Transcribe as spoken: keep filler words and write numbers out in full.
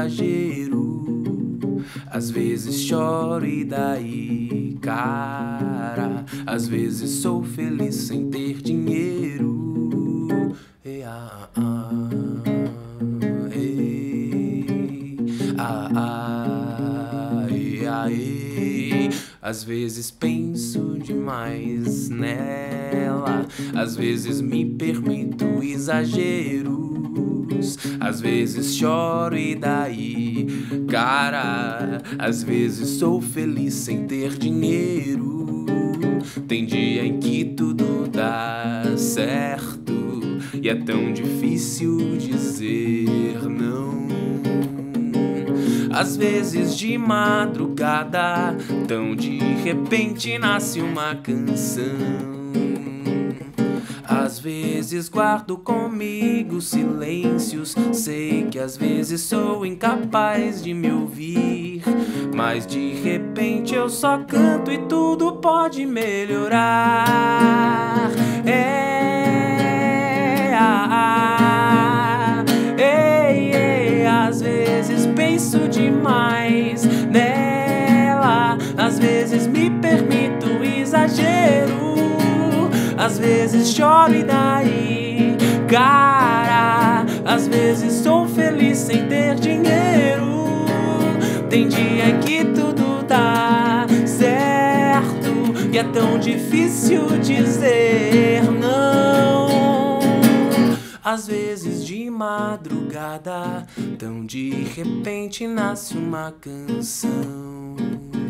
exagero. Às vezes choro e daí, cara. Às vezes sou feliz sem ter dinheiro. Ei, ah, ah, ei, ah, ah, ei, ah, ei. Às vezes penso demais nela, às vezes me permito exageros, às vezes choro e daí, cara. Às vezes sou feliz sem ter dinheiro. Tem dia em que tudo dá certo e é tão difícil dizer não. Às vezes de madrugada, tão de repente nasce uma canção. Às vezes guardo comigo silêncios, sei que às vezes sou incapaz de me ouvir, mas de repente eu só canto e tudo pode melhorar. É, ah, ah, ei, ei, às vezes penso demais nela, às vezes me permito exagero, às vezes choro e daí, cara. Às vezes sou feliz sem ter dinheiro. Tem dia em que tudo dá certo e é tão difícil dizer não. Às vezes de madrugada, tão de repente nasce uma canção.